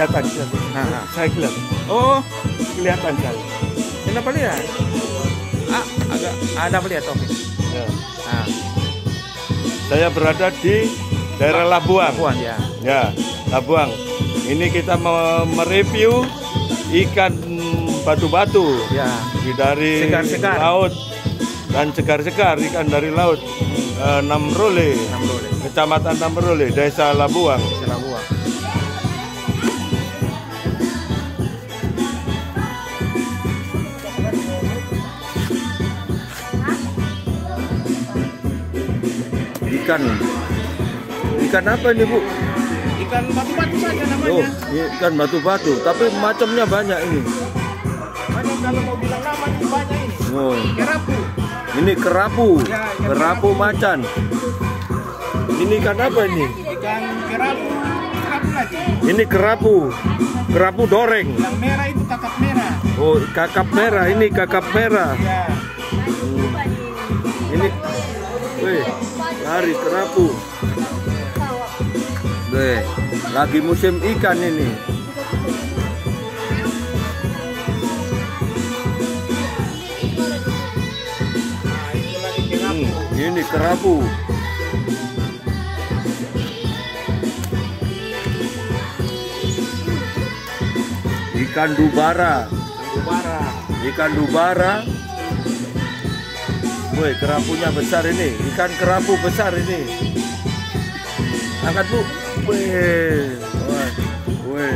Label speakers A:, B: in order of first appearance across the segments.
A: kelihatan. Saya kelihatan. Oh, kelihatan saya.
B: Kenapa lihat? Agak dapat lihat oke.
A: Ya.
B: Nah,
A: Saya berada di daerah Labuang.
B: Labuan ya.
A: Ya, Labuang. Ini kita mereview ikan batu-batu
B: Ya.
A: dari
B: Segar-segar.
A: laut dan segar-segar ikan dari laut. Namrole, Kecamatan Namrole, Desa Labuang.
B: Labuan.
A: Ikan apa ini, Bu?
B: Ikan batu-batu saja namanya.
A: Oh, ikan batu-batu, tapi macamnya banyak ini.
B: Banyak kalau mau bilang nama ini banyak ini.
A: Oh,
B: Kerapu.
A: ini kerapu,
B: Ya, ikan
A: kerapu macan. Ini ikan apa ini?
B: Ikan kerapu. Kerapu lagi.
A: Ini kerapu, kerapu doreng.
B: Yang merah itu kakap merah.
A: Oh, kakap merah, ini kakap merah.
B: Ya.
A: Ini, weh, lari kerapu. Weh, lagi musim ikan ini.
B: Nah, itu lagi kerapu.
A: Ini kerapu. Ikan dubara.
B: Dubara.
A: Ikan dubara. Woi, kerapunya besar ini. Ikan kerapu besar ini. Angkat, Bu. Woi. Woi.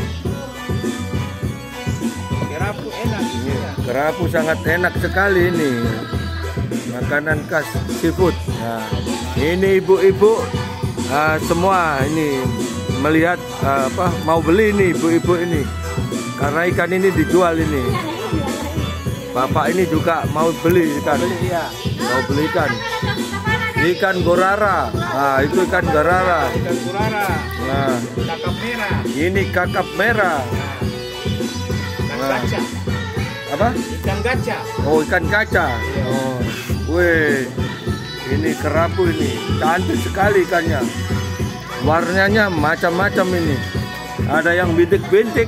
B: Kerapu enak.
A: Kerapu sangat enak sekali ini. Makanan khas seafood. Nah, ini ibu-ibu semua ini melihat mau beli ini ibu-ibu ini. Karena ikan ini dijual ini. Bapak ini juga mau beli ikan.
B: Iya.
A: Mau beli ikan. Ikan gorara. Nah, itu ikan gorara.
B: Ikan gurara.
A: Nah,
B: Kakap merah.
A: ini kakap merah.
B: Ikan
A: Nah.
B: gaca.
A: Apa?
B: Ikan gaca.
A: Oh, ikan kaca. Oh, weh, ini kerapu ini, cantik sekali ikannya. Warnanya macam-macam ini. Ada yang bintik-bintik.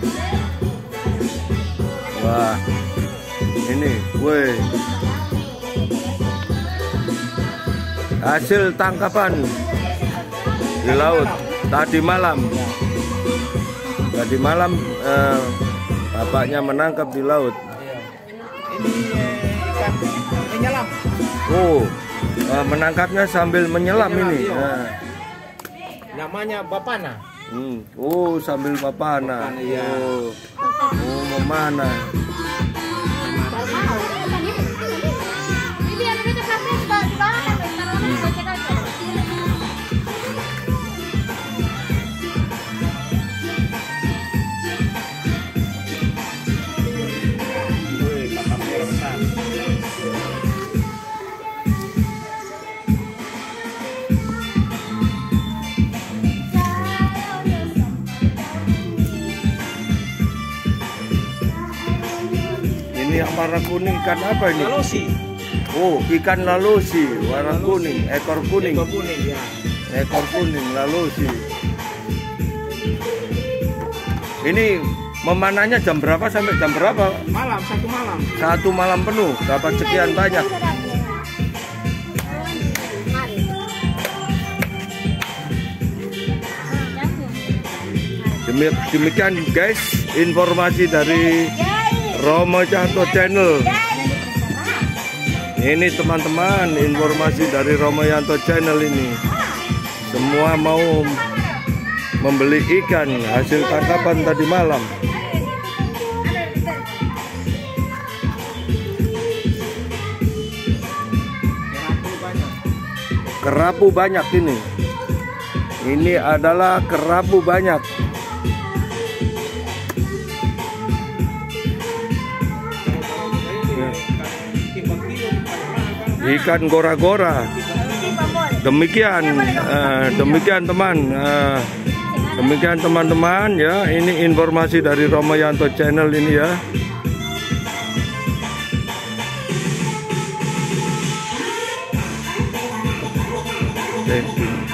A: Wah, ini, weh. Hasil tangkapan di laut tadi malam. Tadi malam bapaknya menangkap di laut.
B: Ini ikan menyelam.
A: Oh, menangkapnya sambil menyelam ini.
B: Iya.
A: Nah.
C: Namanya bapana.
A: Oh, sambil bapana.
C: Bapana, iya.
A: Oh, memana.
C: Wih, kakap merah besar.
A: Ini yang warna kuning ikan apa ini?
C: Lalosi.
A: Oh, ikan lalosi warna kuning, ekor kuning.
C: Ekor kuning ya.
A: Ekor kuning lalosi. Ini memanahnya jam berapa sampai jam berapa?
C: Malam, satu malam.
A: Satu malam penuh, dapat sekian banyak. Demikian guys, informasi dari Romo Yanto Channel. Ini teman-teman, informasi dari Romo Yanto Channel ini. Semua mau membeli ikan hasil tangkapan tadi malam. Kerapu banyak ini. Ini adalah kerapu banyak. Ikan gora-gora. Demikian teman. Demikian teman-teman ya. Ini informasi dari Romo Yanto Channel ini ya. Thank you.